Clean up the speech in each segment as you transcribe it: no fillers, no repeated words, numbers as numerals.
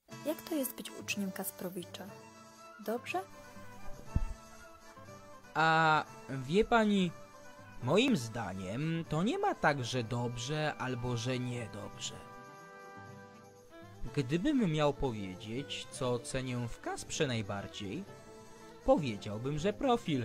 Jak to jest być uczniem Kasprowicza? Dobrze? A wie pani, moim zdaniem to nie ma tak, że dobrze albo że niedobrze. Gdybym miał powiedzieć, co cenię w Kasprze najbardziej, powiedziałbym, że profil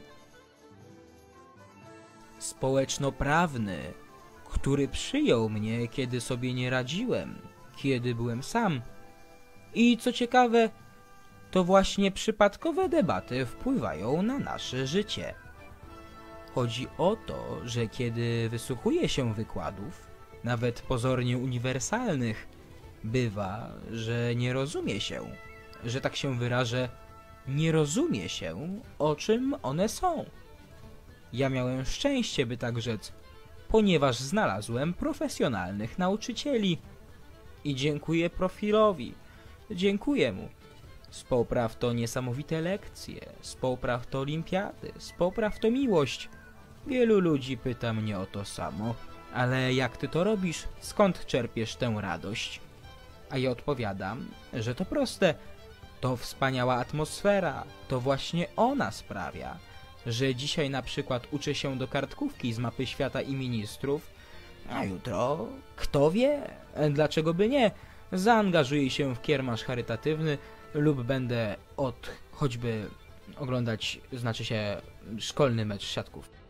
społeczno-prawny, który przyjął mnie, kiedy sobie nie radziłem, kiedy byłem sam. I co ciekawe, to właśnie przypadkowe debaty wpływają na nasze życie. Chodzi o to, że kiedy wysłuchuje się wykładów, nawet pozornie uniwersalnych, bywa, że nie rozumie się, że tak się wyrażę, nie rozumie się, o czym one są. Ja miałem szczęście, by tak rzec, ponieważ znalazłem profesjonalnych nauczycieli. I dziękuję profilowi, dziękuję mu. Społpraw to niesamowite lekcje, społpraw to olimpiady, społpraw to miłość. Wielu ludzi pyta mnie o to samo, ale jak ty to robisz, skąd czerpiesz tę radość? A ja odpowiadam, że to proste, to wspaniała atmosfera, to właśnie ona sprawia, że dzisiaj na przykład uczę się do kartkówki z mapy świata i ministrów, a jutro, kto wie, dlaczego by nie, zaangażuję się w kiermasz charytatywny lub będę choćby oglądać, szkolny mecz siatkówki.